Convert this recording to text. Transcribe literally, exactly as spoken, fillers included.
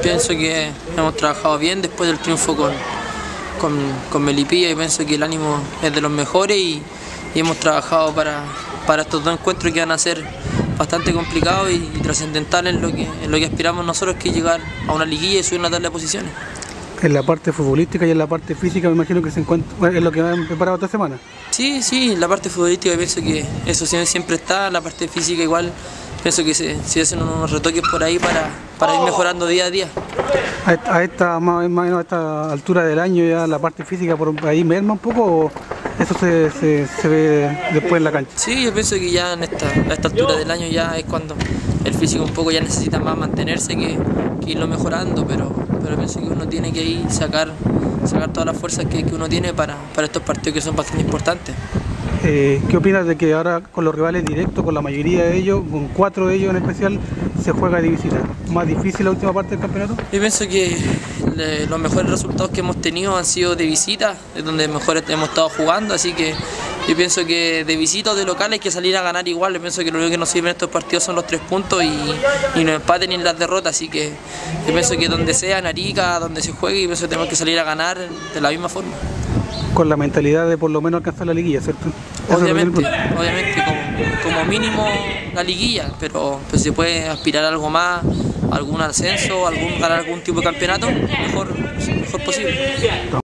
pienso que hemos trabajado bien después del triunfo con, con, con Melipilla y pienso que el ánimo es de los mejores y, y hemos trabajado para, para estos dos encuentros que van a ser bastante complicados y, y trascendentales en lo, que, en lo que aspiramos nosotros, que es llegar a una liguilla y subir una tabla de posiciones. En la parte futbolística y en la parte física me imagino que se encuentra, es lo que han preparado esta semana. Sí, sí, la parte futbolística pienso que eso siempre está, la parte física igual, pienso que se, se hacen unos retoques por ahí para, para ir mejorando día a día. A esta, a esta más o menos a esta altura del año ya la parte física por ahí merma un poco, ¿o eso se, se, se ve después en la cancha? Sí, yo pienso que ya en esta, a esta altura del año ya es cuando el físico un poco ya necesita más mantenerse que, que irlo mejorando, pero, pero pienso que uno tiene que ir sacar, sacar todas las fuerzas que, que uno tiene para, para estos partidos que son bastante importantes. Eh, ¿Qué opinas de que ahora con los rivales directos, con la mayoría de ellos, con cuatro de ellos en especial, se juega de visita? ¿Más difícil la última parte del campeonato? Yo pienso que le, los mejores resultados que hemos tenido han sido de visita, es donde mejor hemos estado jugando, así que yo pienso que de visita o de local hay que salir a ganar igual. Yo pienso que lo único que nos sirve en estos partidos son los tres puntos y, y no empaten ni las derrotas, así que yo pienso que donde sea, en Arica, donde se juegue, yo pienso que tenemos que salir a ganar de la misma forma. Con la mentalidad de por lo menos alcanzar la liguilla, ¿cierto? Obviamente, obviamente como, como mínimo la liguilla, pero pues, si se puede aspirar a algo más, algún ascenso, algún, ganar algún tipo de campeonato, mejor, mejor posible.